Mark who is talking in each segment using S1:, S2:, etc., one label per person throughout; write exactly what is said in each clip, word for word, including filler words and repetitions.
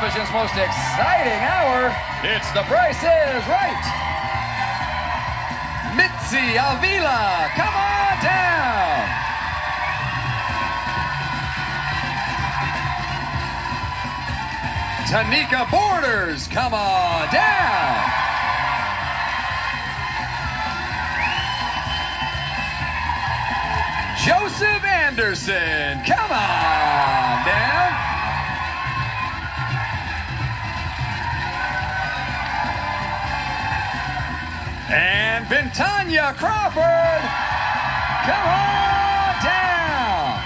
S1: television's most exciting hour. It's The Price is Right. Mitzi Avila, come on down. Tanika Borders, come on down. Joseph Anderson, come on down. And Bentanya Crawford, come on down.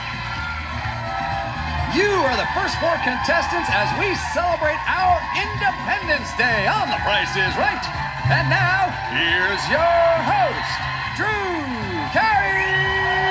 S1: You are the first four contestants as we celebrate our Independence Day on The Price is Right. And now, here's your host, Drew Carey.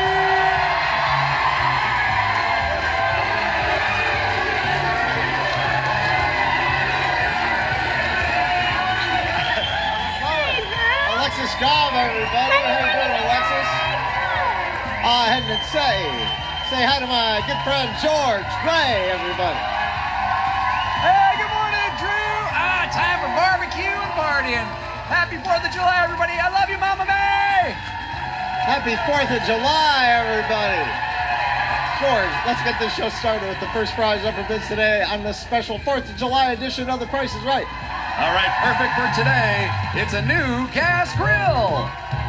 S2: Alexis Job, everybody. How you doing, Alexis? Uh, heading and say, say hi to my good friend George Gray, everybody.
S1: Hey, good morning, Drew. Ah, time for barbecue and partying. Happy fourth of July, everybody. I love you, Mama May.
S2: Happy fourth of July, everybody. George, let's get this show started with the first prize ever bids today on this special fourth of July edition of The Price is Right.
S1: All right, perfect for today. It's a new gas grill.